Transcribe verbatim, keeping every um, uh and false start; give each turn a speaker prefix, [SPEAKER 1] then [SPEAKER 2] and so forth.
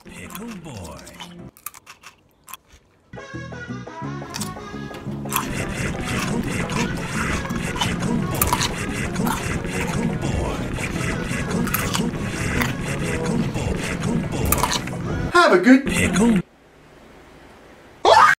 [SPEAKER 1] Pickle boy. Pickle, pickle, pickle boy. Pickle, pickle boy. Pickle, pickle, pickle boy. Pickle boy.
[SPEAKER 2] Have a good
[SPEAKER 1] pickle.